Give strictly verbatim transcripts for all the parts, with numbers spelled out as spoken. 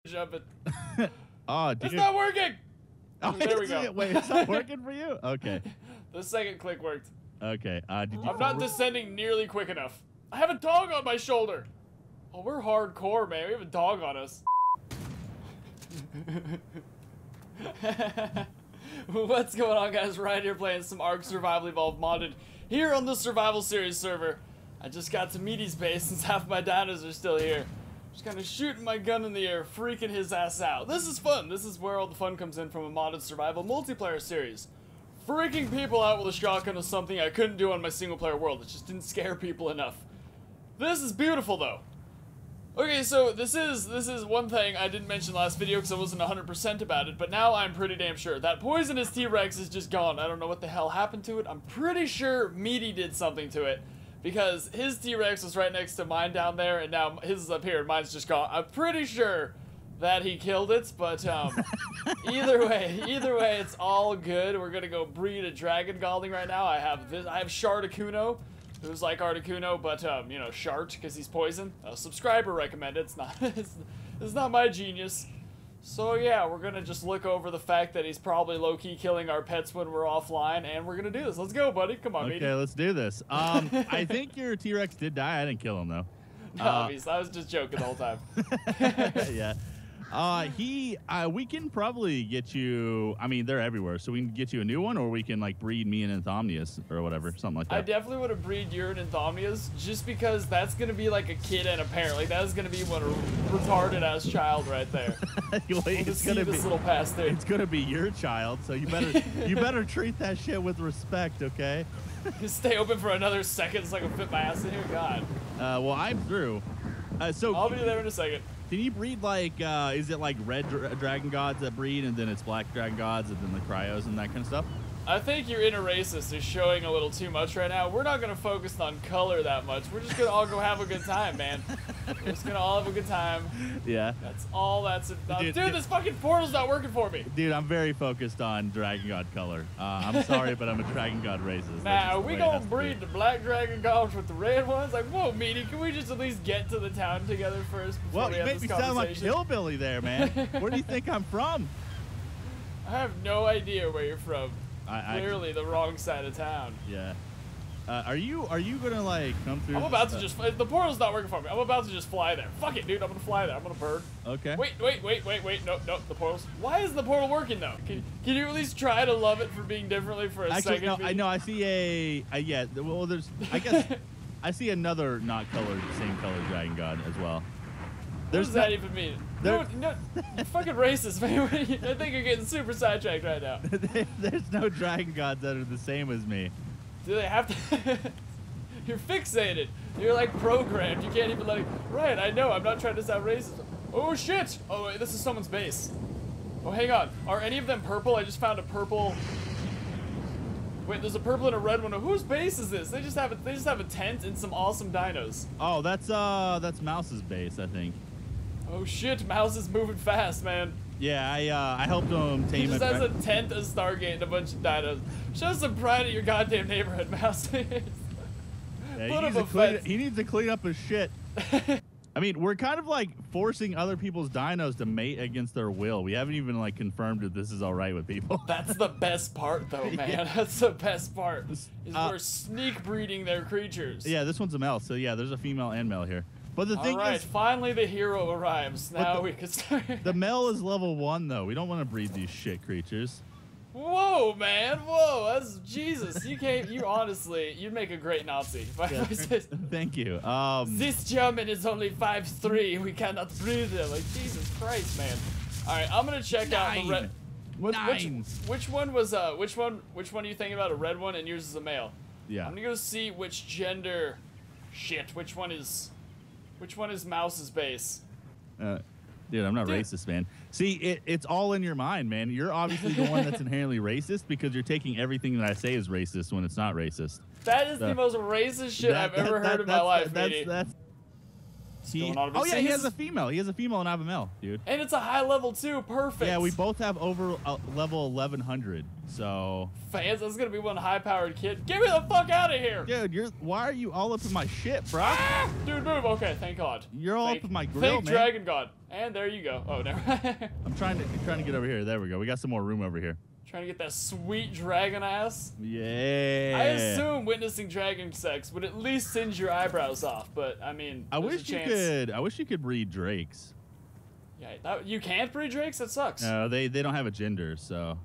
Jump it. Oh, dude. It's not working. Oh, there we go. Wait, it's not working for you? Okay. The second click worked. Okay. Uh, did you I'm not descending nearly quick enough. I have a dog on my shoulder. Oh, we're hardcore, man. We have a dog on us. What's going on, guys? Right here playing some Ark Survival Evolved modded here on the Survival Series server. I just got to Meaty's base since half my dinos are still here. Just kind of shooting my gun in the air, freaking his ass out. This is fun. This is where all the fun comes in from a modded survival multiplayer series. Freaking people out with a shotgun is something I couldn't do on my single player world. It just didn't scare people enough. This is beautiful though. Okay, so this is this is one thing I didn't mention last video because I wasn't one hundred percent about it, but now I'm pretty damn sure. That poisonous T-Rex is just gone. I don't know what the hell happened to it. I'm pretty sure Meaty did something to it because his T-Rex was right next to mine down there, and now his is up here and mine's just gone. I'm pretty sure that he killed it, but um, either way, either way, it's all good. We're gonna go breed a dragon gelding right now. I have this. I have Shardacuno, who's like Articuno, but um, you know, Shart because he's poison. A subscriber recommended. It's not. It's, it's not my genius. So yeah, we're gonna just look over the fact that he's probably low-key killing our pets when we're offline, and we're gonna do this. Let's go, buddy. Come on, Okay, Meaty. let's do this. Um, I think your T-Rex did die. I didn't kill him though. No, Uh, he's- I was just joking the whole time. Yeah. Uh, he, uh, we can probably get you, I mean, they're everywhere, so we can get you a new one, or we can, like, breed me and Anthomnius, or whatever, something like I that. definitely would have breed Urine and Thomnias just because that's gonna be like a kid and a parent. Like that is gonna be one retarded ass child right there. Wait, We'll it's just see gonna this be, little past there. it's gonna be your child, so you better, you better treat that shit with respect, okay? Just stay open for another second so I can fit my ass in here. God. Uh, well, I'm through. Uh, so I'll be there in a second. can you breed like, uh, is it like red dra dragon gods that breed, and then it's black dragon gods, and then the cryos and that kind of stuff? I think your inner racist is showing a little too much right now. We're not gonna focus on color that much. We're just gonna all go have a good time, man. We're just gonna all have a good time. Yeah. That's all that's about. Dude, Dude, dude. this fucking portal's not working for me. Dude, I'm very focused on dragon god color. Uh, I'm sorry, but I'm a dragon god racist. That's Now, just are the we way it gonna has to be. breed the black dragon gods with the red ones? Like, whoa, Meaty, can we just at least get to the town together first before Well, we you have make this me sound like conversation? hillbilly there, man. Where do you think I'm from? I have no idea where you're from. I, I Clearly the wrong side of town. yeah. Uh, are you are you gonna like come through? I'm about to uh, just, the portal's not working for me. I'm about to just fly there. Fuck it, dude, I'm gonna fly there. I'm gonna bird. Okay. Wait, wait, wait, wait, wait, no, no, the portal's, why is the portal working though? Can, can you at least try to love it for being differently for a Actually, second? no. I Meaty? know. I see a. a yeah. th- Well, there's. I guess I see another not colored, same color dragon god as well. What There's does that no- even mean? there- No, no, you're fucking racist, man. I think you're getting super sidetracked right now. There's no dragon gods that are the same as me. Do they have to? You're fixated. You're like programmed. You can't even let it. Right, I know. I'm not trying to sound racist. Oh shit! Oh wait, this is someone's base. Oh, hang on. Are any of them purple? I just found a purple. Wait, there's a purple and a red one. Whose base is this? They just have a, they just have a tent and some awesome dinos. Oh, that's uh, that's Mouse's base, I think. Oh shit! Mouse is moving fast, man. Yeah, I uh, I helped him He tame just it. has a right- tent, a Stargate, and a bunch of dinos. Show some pride in your goddamn neighborhood, Mouse. Yeah, Put he, him needs to a clean, fence. he needs to clean up his shit. I mean, we're kind of like forcing other people's dinos to mate against their will. We haven't even like confirmed if this is all right with people. That's the best part, though, man. Yeah. That's the best part. Is Uh, we're sneak breeding their creatures. Yeah, this one's a male, so yeah, there's a female and male here. But the All thing right, is, finally the hero arrives. Now the- we can start. the male is level one though. We don't want to breed these shit creatures. Whoa, man! Whoa, that's Jesus. You can't. You honestly, you'd make a great Nazi. If I- Yeah. if I said, Thank you. Um, this German is only five three. We cannot breed him. Like Jesus Christ, man. All right, I'm gonna check out the Nine. red. Which, Nine. which, which one was uh? Which one? Which one are you thinking about? A red one, and yours is a male. yeah. I'm gonna go see which gender. Shit. Which one is? Which one is Mouse's base? Uh, dude, I'm not Dude. racist, man. See, it, it's all in your mind, man. You're obviously the one that's inherently racist because you're taking everything that I say is racist when it's not racist. That is The- the most racist shit That- I've ever that- heard in my that's- life, that's, Meaty. that's, He, going on over oh there? yeah, he See, has this a female. He has a female and I have a male, dude. And it's a high level too. Perfect. Yeah, we both have over uh, level eleven hundred. So. Fans, that's gonna be one high powered kid. Get me the fuck out of here. Dude, you're. Why are you all up in my shit, bro? Ah! Dude, move. Okay, thank God. You're all thank, up in my grill, thank man. Dragon God. And there you go. Oh, never mind. I'm trying to trying to get over here. There we go. We got some more room over here. Trying to get that sweet dragon ass. Yeah. I assume witnessing dragon sex would at least singe your eyebrows off, but I mean, I there's wish a you chance. could. I wish you could breed drakes. Yeah, that, you can't breed drakes. That sucks. No, they they don't have a gender, so.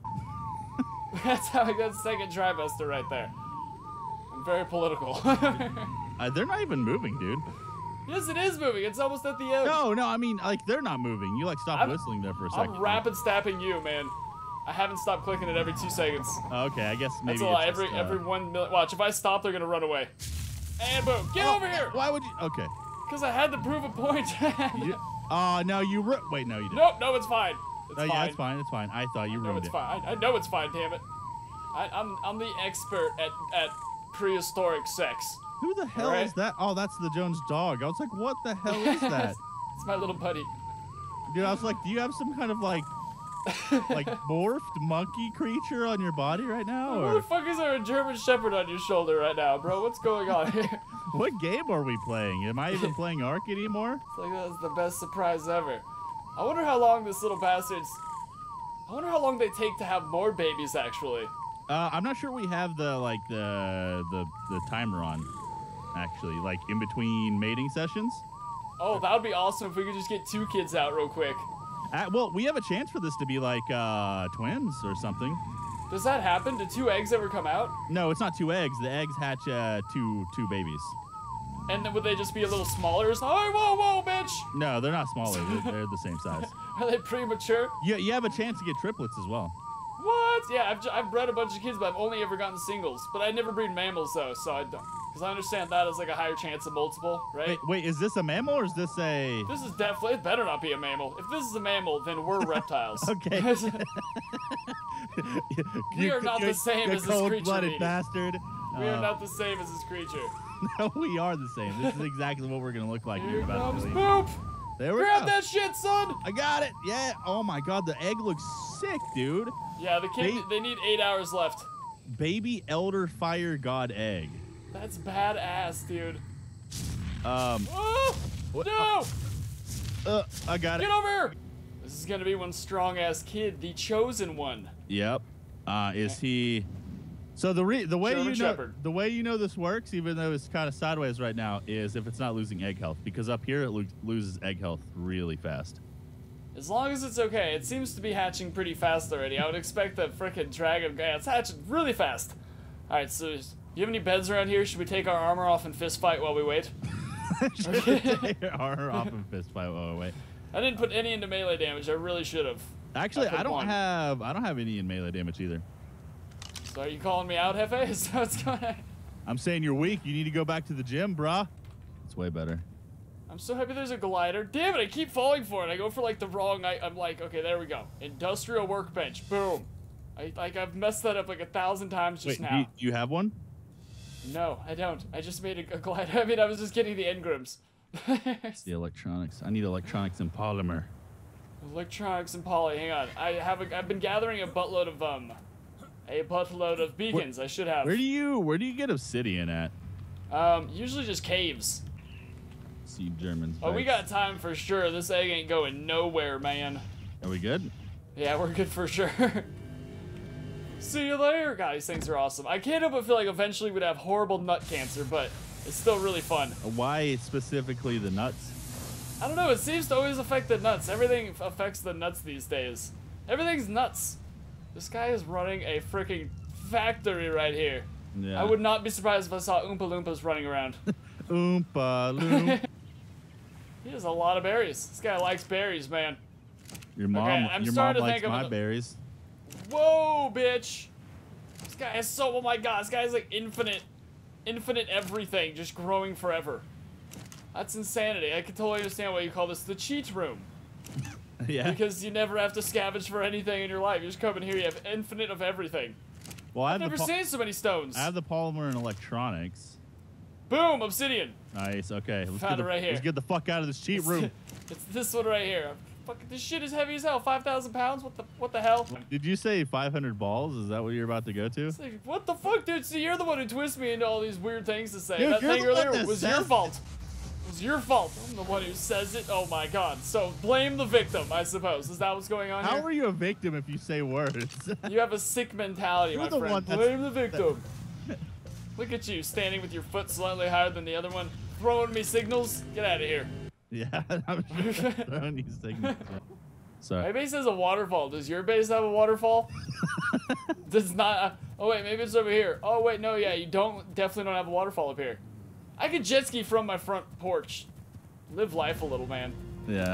That's how I got second trimester right there. I'm very political. Uh, they're not even moving, dude. Yes, it is moving. It's almost at the end. No, no, I mean like they're not moving. You like stop I'm- whistling there for a I'm second. rapid stabbing you, man. I haven't stopped clicking it every two seconds. Okay, I guess maybe. That's a lot. it's Every just, uh, every one million. Watch, if I stop, they're gonna run away. And boom, get oh, over here! Why would you? Okay. Because I had to prove a point. You, uh, no, you. Ru- Wait, no, you didn't. Nope, no, it's fine. It's Oh, fine. yeah, it's fine. It's fine. I thought you No, ruined it's it. fine. I, I know it's fine. Damn it. I, I'm I'm the expert at at prehistoric sex. Who the hell Alright. is that? Oh, that's the Jones dog. I was like, what the hell is that? It's my little buddy. Dude, I was like, do you have some kind of like, like morphed monkey creature on your body right now, Who or the fuck is there a German Shepherd on your shoulder right now, bro? What's going on here? what game are we playing? Am I even playing Ark anymore? It's like that's the best surprise ever. I wonder how long this little bastard's. I wonder how long they take to have more babies, actually. Uh, I'm not sure we have the like the the the timer on, actually, like in between mating sessions. Oh, that would be awesome if we could just get two kids out real quick. Uh, well, we have a chance for this to be like uh, twins or something. Does that happen? Do two eggs ever come out? No, it's not two eggs. The eggs hatch uh, two two babies. And then would they just be a little smaller? Oh, whoa, whoa, bitch! No, they're not smaller. They're, they're the same size. Are they premature? You, you have a chance to get triplets as well. What? Yeah, I've, j- I've bred a bunch of kids, but I've only ever gotten singles. But I never breed mammals, though, so I don't. Because I understand that as like a higher chance of multiple, right? Wait, wait, is this a mammal or is this a... This is definitely, it better not be a mammal. If this is a mammal, then we're reptiles. Okay. We You- are not you- the same you as this creature, cold-blooded Meaty. bastard. We are Uh, not the same as this creature. No, we are the same. This is exactly what we're going to look like. Here You're about comes to leave. Boop! There we Grab go. that shit, son! I got it. Yeah. Oh, my God. The egg looks sick, dude. Yeah, the kid, They- they need eight hours left. Baby elder fire god egg. That's badass, dude. Um, Oh! What- No! uh, I got it. Get over here! This is gonna be one strong-ass kid, the chosen one. Yep. Uh, is he? So the re- the way German you know Shepherd. the way you know this works, even though it's kind of sideways right now, is if it's not losing egg health, because up here it lo- loses egg health really fast. As long as it's okay. It seems to be hatching pretty fast already. I would expect that frickin' dragon guy. It's hatching really fast. Alright, so do you have any beds around here? Should we take our armor off and fist fight while we wait? Should we take your armor off and fist fight? Oh wait. I didn't put any into melee damage. I really should have. Actually, I put I don't one. have I don't have any in melee damage either. So are you calling me out, Hefe? Is that what's going on? I'm saying you're weak. You need to go back to the gym, brah. It's way better. I'm so happy there's a glider. Damn it, I keep falling for it. I go for like the wrong, I, I'm like, okay, there we go. Industrial workbench, boom. I, like, I've messed that up like a thousand times just Wait, now. you, you have one? No, I don't. I just made a, a glider. I mean, I was just getting the engrams. The electronics. I need electronics and polymer. Electronics and poly, hang on. I have a, I've been gathering a buttload of, um, a buttload of beacons. I should have. Where do you where do you get obsidian at? Um, usually just caves. See Germans. Oh, we bikes. got time for sure. This egg ain't going nowhere, man. Are we good? Yeah, we're good for sure. See you later. God, these things are awesome. I can't help but feel like eventually we'd have horrible nut cancer, but it's still really fun. Why specifically the nuts? I don't know, it seems to always affect the nuts. Everything f- affects the nuts these days. Everything's nuts. This guy is running a freaking factory right here. Yeah. I would not be surprised if I saw Oompa Loompas running around. Oompa loomp. He has a lot of berries. This guy likes berries, man. Your mom, Okay, I'm your mom starting to likes think of my a- berries. Whoa, bitch! This guy is so, oh my god, this guy is like infinite, infinite everything, just growing forever. That's insanity. I can totally understand why you call this the cheat room. Yeah. Because you never have to scavenge for anything in your life. You just come in here, you have infinite of everything. Well, I I've have never the po- seen so many stones. I have the polymer and electronics. Boom, obsidian. Nice. Okay. Let's Found get it the, right here. Let's get the fuck out of this cheat room. It's this one right here. Fuck, this shit is heavy as hell. five thousand pounds? What the what the hell? Did you say five hundred balls? Is that what you're about to go to? It's like, what the fuck, dude? See, you're the one who twists me into all these weird things to say. Dude, that you're thing the one earlier that was says your it. fault. It was your fault. I'm the one who says it. Oh my god. So blame the victim, I suppose. Is that what's going on How here? are you a victim if you say words? You have a sick mentality, You're my the friend. one that's- Blame the victim. Look at you, standing with your foot slightly higher than the other one, throwing me signals. Get out of here. Yeah, I'm sure throwing you signals. Sorry. My base has a waterfall. Does your base have a waterfall? Does not. Uh, oh wait, maybe it's over here. Oh wait, no, yeah, you don't. Definitely don't have a waterfall up here. I could jet ski from my front porch. Live life a little, man. Yeah.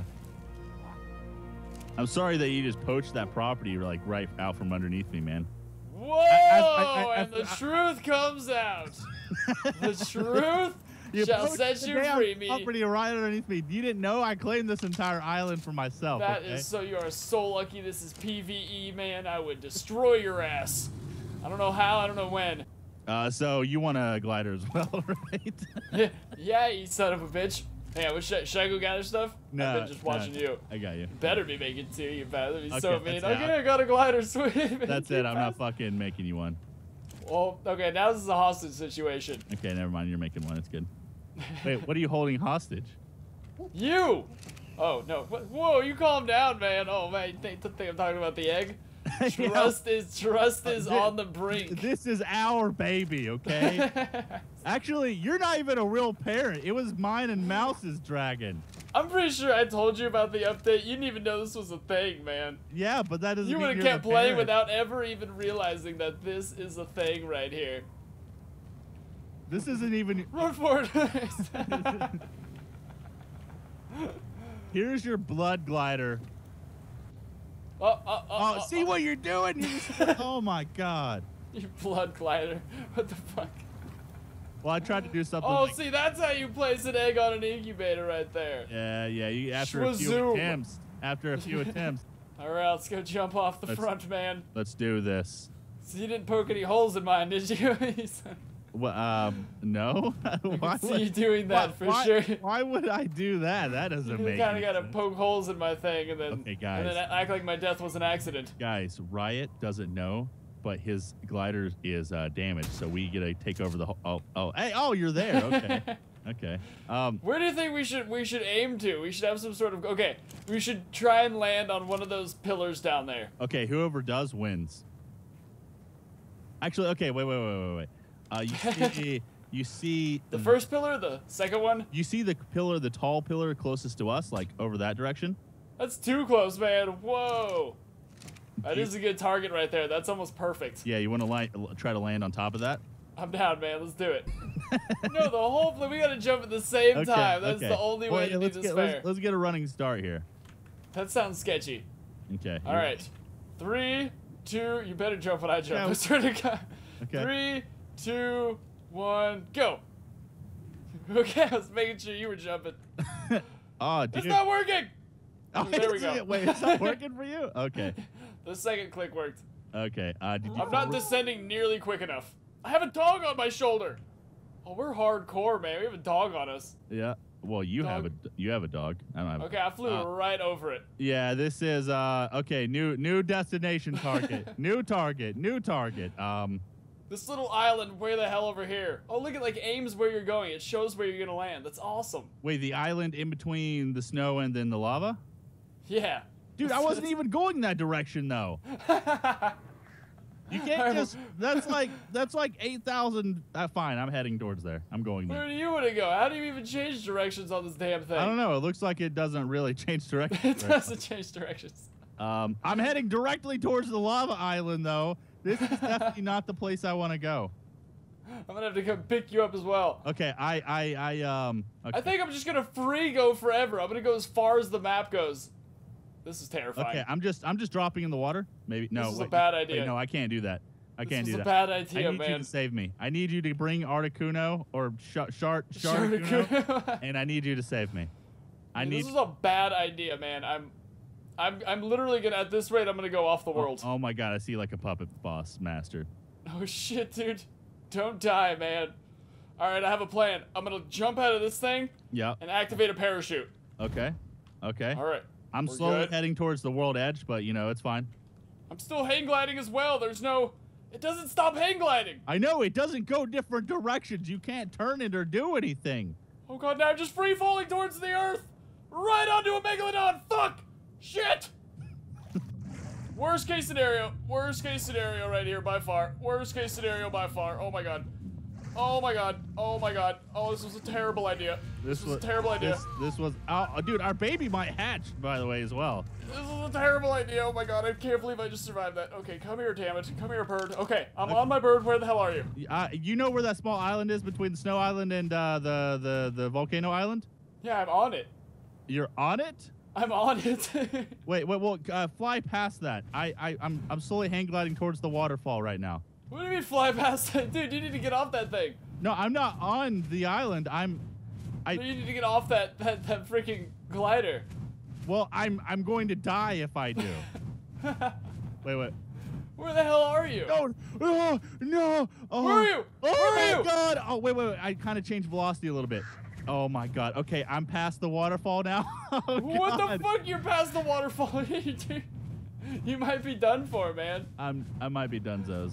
I'm sorry that you just poached that property like right out from underneath me, man. Whoa! I- I- I- and the I- truth comes out. The truth shall poached set the you damn free, me. property right underneath me. You didn't know I claimed this entire island for myself. That is okay? so. You are so lucky. This is PvE, man. I would destroy your ass. I don't know how. I don't know when. Uh, so you want a glider as well, right? Yeah, you son of a bitch. Hey, I should, should I go gather stuff? No, I've been just watching no, you. I got you. Better be making two, you better be so Okay, mean. that's it. Okay, I got a glider, sweet. That's it. I'm not fucking making you one. Well, okay, now this is a hostage situation. Okay, never mind. You're making one. It's good. Wait, what are you holding hostage? You! Oh, no. What- Whoa, you calm down, man. Oh, man, you think, think I'm talking about the egg? Yeah. Trust is trust is Uh, thi- on the brink. This is our baby, okay? Actually, you're not even a real parent. It was mine and Mouse's dragon. I'm pretty sure I told you about the update. You didn't even know this was a thing, man. Yeah, but that doesn't You mean would have you're kept the playing parent. without ever even realizing that this is a thing right here. This isn't even. Run for it! Here's your blood glider. oh, oh, oh, Oh, oh, see oh. what you're doing? You just- oh my god. You blood glider. What the fuck? Well, I tried to do something. Oh, like, see, that's how you place an egg on an incubator right there. Yeah, yeah. You after a few Schwazoom. attempts. After a few attempts. All right, let's go jump off the Let's- front, man. Let's do this. So you didn't poke any holes in mine, did you? Well, um, no. Why I see would- you doing that why, for why- sure. Why would I do that? That doesn't You make. kind of any gotta sense. poke holes in my thing and then, Okay, and guys. then act like my death was an accident. Guys, Riot doesn't know, but his glider is uh, damaged, so we get to take over the whole. Oh, oh, hey, oh, you're there. Okay, okay. Um, Where do you think we should we should aim to? We should have some sort of okay. We should try and land on one of those pillars down there. okay, whoever does wins. Actually, okay, wait, wait, wait, wait, wait. Uh, you see, you see The first pillar, the second one. You see the pillar, the tall pillar closest to us, like over that direction. That's too close, man. Whoa. That You- is a good target right there. That's almost perfect. Yeah, you want to li- try to land on top of that? I'm down, man. Let's do it. No, the whole thing, we gotta jump at the same Okay, time. That's okay. the only Well, way yeah, to do let's this get, fair. let's, let's get a running start here. That sounds sketchy. Okay. All right. Three, two, you better jump when I jump. Yeah. I swear to God. Okay. Three, two, one, go. Okay, I was making sure you were jumping. Oh, dude. It's not working! Oh, There we is go. it? Wait, it's not working for you? Okay. The second click worked. Okay. Uh, did you? I'm not descending nearly quick enough. I have a dog on my shoulder. Oh, we're hardcore, man. We have a dog on us. Yeah. Well, you Dog. have a you have a dog. I don't have. Okay, I flew Uh, right over it. Yeah, this is uh okay. New new destination target. new target. New target. Um. This little island way the hell over here. Oh, look, it like aims where you're going. It shows where you're gonna land. That's awesome. Wait, the island in between the snow and then the lava? Yeah. Dude, I wasn't even going that direction though. You can't just. That's like that's like eight thousand. Uh, fine, I'm heading towards there. I'm going Where there. do you want to go? How do you even change directions on this damn thing? I don't know. It looks like it doesn't really change direction. It doesn't change directions. Um, I'm heading directly towards the lava island though. This is definitely not the place I want to go. I'm gonna have to come pick you up as well. Okay, I I I um. Okay. I think I'm just gonna free go forever. I'm gonna go as far as the map goes. This is terrifying. Okay, I'm just I'm just dropping in the water. Maybe no. This is a wait, bad wait, idea. no, I can't do that. I This can't was do a that. bad I idea, need you man. to save me. I need you to bring Articuno or Shart Shart Sharticuno, Sharticuno. and I need you to save me. I Dude, need. This is a bad idea, man. I'm, I'm, I'm literally gonna. At this rate, I'm gonna go off the world. Oh, oh my god, I see like a puppet boss master. Oh shit, dude! Don't die, man. All right, I have a plan. I'm gonna jump out of this thing Yeah. and activate a parachute. Okay. Okay. All right. I'm we're slowly good. heading towards the world edge, but you know it's fine. I'm still hang gliding as well. There's no. It doesn't stop hang gliding. I know it doesn't go different directions. You can't turn it or do anything. Oh god, now I'm just free falling towards the earth. Right onto a megalodon. Fuck. Shit. Worst case scenario. Worst case scenario right here by far. Worst case scenario by far. Oh my god. Oh my god. Oh my god. Oh, this was a terrible idea. This, was, a terrible idea. This, this was, oh, dude, our baby might hatch, by the way, as well. This is a terrible idea. Oh my god, I can't believe I just survived that. Okay, come here, damn it. Come here, bird. Okay, I'm Okay. on my bird. Where the hell are you? Uh, you know where that small island is between the snow island and uh, the, the, the volcano island? Yeah, I'm on it. You're on it? I'm on it. Wait, wait, well, uh, fly past that. I, I, I'm, I'm slowly hang gliding towards the waterfall right now. What do you mean fly past that? Dude, you need to get off that thing. No, I'm not on the island. I'm, I, You need to get off that, that, that freaking glider. well, I'm, I'm going to die if I do. Wait, wait. Where the hell are you? No, no, no. Oh, Where are you? Oh Where are my you? god. Oh, wait, wait, wait. I kind of changed velocity a little bit. Oh my god. Okay, I'm past the waterfall now. Oh, What the God. fuck? You're past the waterfall. Dude, you might be done for, man. I'm, I might be dunzos.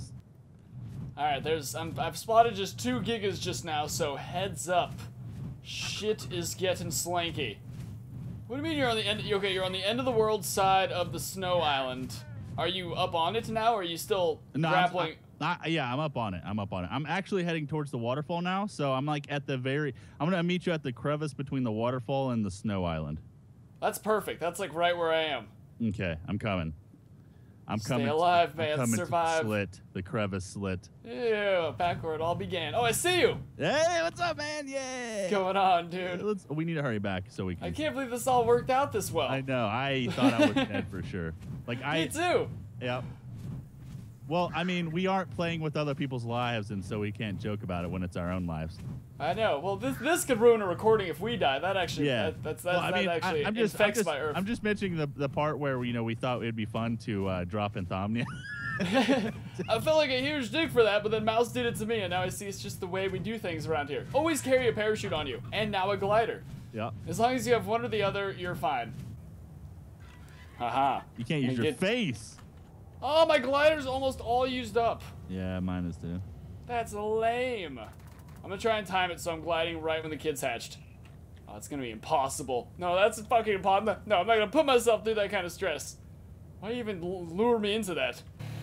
All right, there's I'm, I've spotted just two gigas just now, so heads up. Shit is getting slanky. What do you mean you're on the end? Okay, you're on the end of the world side of the snow island. Are you up on it now, or are you still No, I'm- grappling? I, I, yeah, I'm up on it. I'm up on it. I'm actually heading towards the waterfall now, so I'm like at the very. I'm gonna meet you at the crevice between the waterfall and the snow island. That's perfect. That's like right where I am. Okay, I'm coming. I'm Stay coming. alive, I'm man. coming Survive. To the slit, the crevice slit. Ew, back where it all began. Oh, I see you. Hey, what's up, man? Yeah. What's going on, dude? Let's. We need to hurry back so we can. I can't believe this all worked out this well. I know. I thought I was dead for sure. Like I. Me too. Yep. Well, I mean, we aren't playing with other people's lives, and so we can't joke about it when it's our own lives. I know. Well, this this could ruin a recording if we die. That actually, Yeah. that, that's that, Well, I that mean, actually I, I'm just, I'm infects just, my earth. I'm just mentioning the the part where you know we thought it'd be fun to uh, drop Insomnia. I felt like a huge dick for that, but then Mouse did it to me, and now I see it's just the way we do things around here. Always carry a parachute on you, and now a glider. Yeah. As long as you have one or the other, you're fine. Haha. You can't use And your get- face. Oh, my glider's almost all used up. Yeah, mine is too. That's lame. I'm gonna try and time it so I'm gliding right when the kid's hatched. Oh, it's gonna be impossible. No, that's fucking impossible. No, I'm not gonna put myself through that kind of stress. Why even l- lure me into that?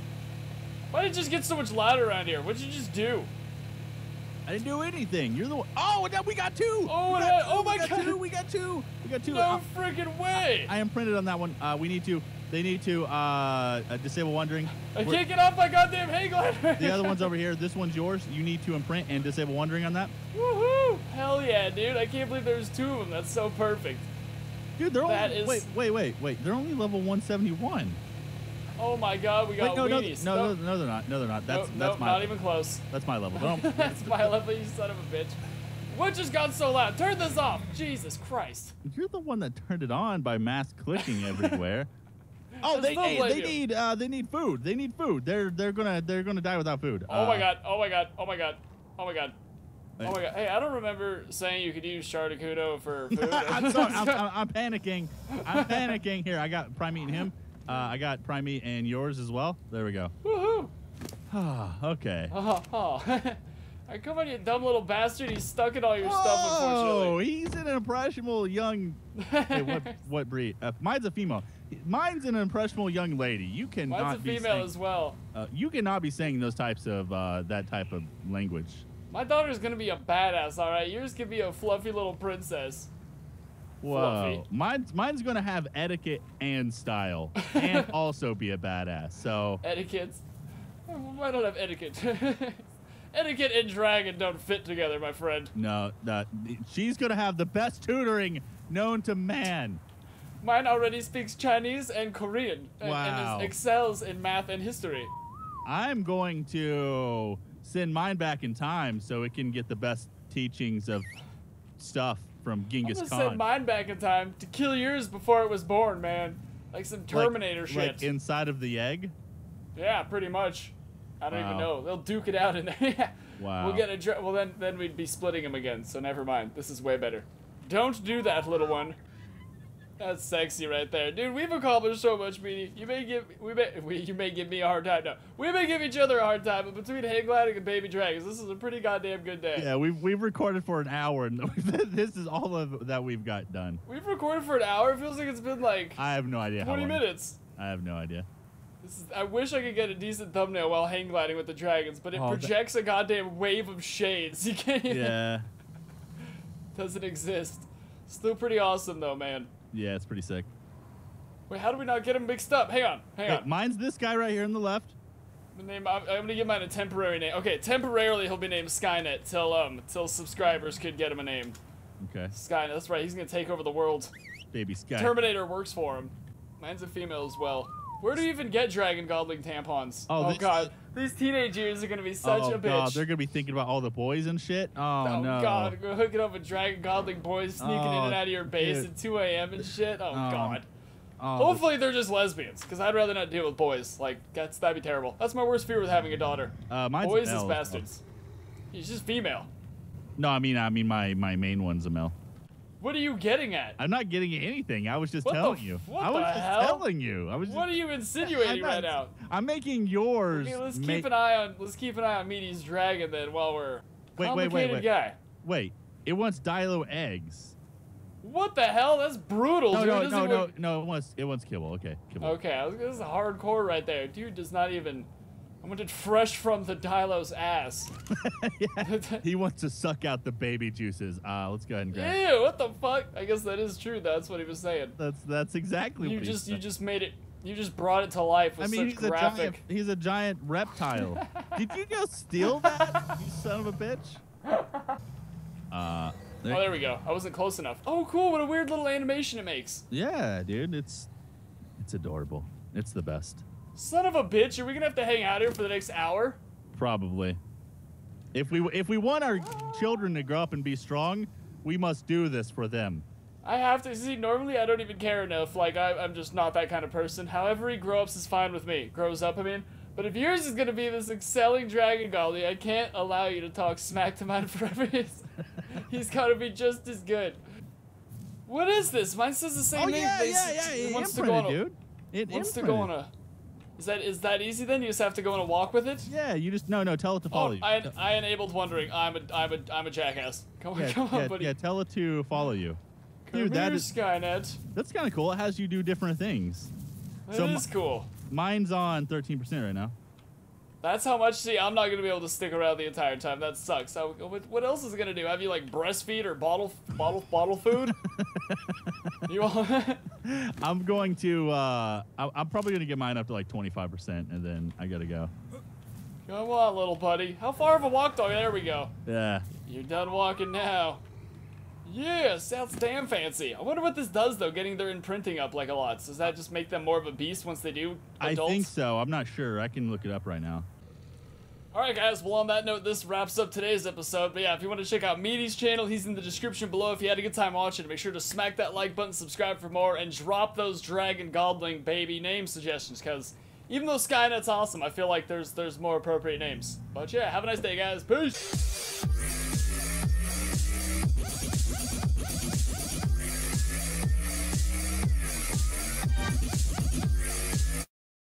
Why did it just get so much louder around here? What'd you just do? I didn't do anything. You're the one. Oh, now we got two. Oh, we and got I- two. oh my we got God. Two. We got two. We got two. No Uh, freaking way! I am printed on that one. Uh, we need to. They need to uh, uh, disable wandering. I We're- can't get off my goddamn hang glider! The other one's over here. This one's yours. You need to imprint and disable wandering on that. Woohoo! Hell yeah, dude. I can't believe there's two of them. That's so perfect. Dude, they're That only. is- Wait, wait, wait, wait. They're only level one seventy-one. Oh my god, we got Wait, no, no, weenies. no, no, no, they're not. No, they're not. That's Nope, that's nope, my. not even close. That's my level. Don't- That's my level, you son of a bitch. What just got so loud? Turn this off! Jesus Christ. You're the one that turned it on by mass clicking everywhere. Oh, I they still they, blame they you. need uh they need food. They need food. They're they're gonna they're gonna die without food. Oh my Uh, god, oh my god, oh my god, oh my god. Oh my god. Hey, I don't remember saying you could use Shardakudo for food. I'm sorry. I'm, I'm, I'm panicking. I'm panicking. Here, I got Prime Meat and him. Uh, I got Prime Meat and yours as well. There we go. Woohoo! Ah, okay. Oh, oh. Alright, come on, you dumb little bastard. He's stuck in all your stuff, Oh, unfortunately. he's an impressionable young. Hey, what what breed? Uh, mine's a female. Mine's an impressionable young lady. You cannot Mine's a be female saying, as well. uh, you cannot be saying those types of uh, that type of language. My daughter's gonna be a badass, alright? Yours could be a fluffy little princess. Whoa, Fluffy. mine's mine's gonna have etiquette and style, and also be a badass. So Etiquette. I don't have etiquette. Etiquette and dragon don't fit together, my friend. no, that she's gonna have the best tutoring known to man. Mine already speaks Chinese and Korean, and, Wow. and is, excels in math and history. I'm going to send mine back in time so it can get the best teachings of stuff from I'm Genghis gonna Khan. send mine back in time to kill yours before it was born, man. Like some Like- Terminator shit. Like inside of the egg. Yeah, pretty much. I don't Wow. even know. They'll duke it out in there. Wow. We'll get a dra well then then we'd be splitting him again. So never mind. This is way better. Don't do that, little one. That's sexy right there, dude. We've accomplished so much, Meaty. You may give we may we, you may give me a hard time. No, we may give each other a hard time, but between hang gliding and baby dragons, this is a pretty goddamn good day. Yeah, we've we've recorded for an hour, and this is all of that we've got done. We've recorded for an hour. It feels like it's been like I have no idea. twenty how long. minutes. I have no idea. This is, I wish I could get a decent thumbnail while hang gliding with the dragons, but it Oh, projects a goddamn wave of shades. You can't. Even, Yeah. doesn't exist. Still pretty awesome though, man. Yeah, it's pretty sick. Wait, how do we not get them mixed up? Hang on, hang Hey, on. mine's this guy right here on the left. The name, I'm, I'm gonna give mine a temporary name. Okay, temporarily he'll be named Skynet till um till subscribers could get him a name. Okay. Skynet, that's right. He's gonna take over the world. Baby Sky. Terminator works for him. Mine's a female as well. Where do you even get dragon godling tampons? Oh, Oh, this- god, these teenage years are gonna be such oh a bitch. god, they're gonna be thinking about all the boys and shit. Oh, Oh no. god, go hooking up with dragon godling boys sneaking in Oh, and out of your base dude. at two A M and shit. Oh, Oh, god. Oh, Hopefully they're just lesbians, because I'd rather not deal with boys. Like, that's that'd be terrible. That's my worst fear with having a daughter. uh, mine's Boys Mel. is bastards. He's just female. No, I mean, I mean, my my main one's a Mel. What are you getting at? I'm not getting anything. I was just What the telling f- you. what I was the just hell? telling you. I was. Just, What are you insinuating I'm not- right now? I'm making yours. Okay, let's make- keep an eye on let's keep an eye on Meaty's dragon then while we're Wait, wait, complicated wait, wait. guy. Wait, it wants Dilo eggs. What the hell? That's brutal, No, dude. no, It doesn't no, no, even- no. It wants it wants kibble. Okay, kibble. Okay, I was, this is hardcore right there. Dude does not even. I want it fresh from the Dilo's ass. Yeah, he wants to suck out the baby juices. Uh, let's go ahead and grab. Ew! What the fuck? I guess that is true. That's what he was saying. That's that's exactly You what he just you said. just made it. You just brought it to life with I mean, such he's graphic. a giant. He's a giant reptile. Did you go steal that? You son of a bitch. Uh, there- Oh, there we go. I wasn't close enough. Oh, cool! What a weird little animation it makes. yeah, dude, it's it's adorable. It's the best. Son of a bitch! Are we gonna have to hang out here for the next hour? Probably. If we if we want our children to grow up and be strong, we must do this for them. I have to see. Normally, I don't even care enough. Like I, I'm just not that kind of person. However he grows up is fine with me. Grows up, I mean. But if yours is gonna be this excelling dragon golly, I can't allow you to talk smack to mine forever. He's, he's gotta be just as good. What is this? Mine says the same Oh name. yeah, They- yeah, yeah. It It wants to go on imprinted, a, dude. It wants to imprinted. go on a. Is that is that easy then? You just have to go on a walk with it? Yeah, you just no, no. Tell it to follow Oh, you. I, I enabled wondering. I'm a I'm a I'm a jackass. Come on, yeah, come on, yeah, buddy. yeah, tell it to follow you. Come Dude, that here, is Skynet. that's kind of cool. It has you do different things. That So is cool. Mine's on thirteen percent right now. That's how much. See, I'm not gonna be able to stick around the entire time. That sucks. So, what, what else is it gonna do? Have you like breastfeed or bottle bottle bottle food? You all? I'm going to. Uh, I, I'm probably gonna get mine up to like twenty-five percent, and then I gotta go. Come on, little buddy. How far of a walk, dog? There we go. Yeah. You're done walking now. Yeah, sounds damn fancy. I wonder what this does though, getting their imprinting up like a lot. Does that just make them more of a beast once they do adults? I think so. I'm not sure. I can look it up right now. Alright guys, well on that note, this wraps up today's episode. But yeah, if you want to check out Meaty's channel, he's in the description below. If you had a good time watching, make sure to smack that like button, subscribe for more, and drop those Dragon Godling baby name suggestions, because even though Skynet's awesome, I feel like there's there's more appropriate names. But yeah, have a nice day guys. Peace!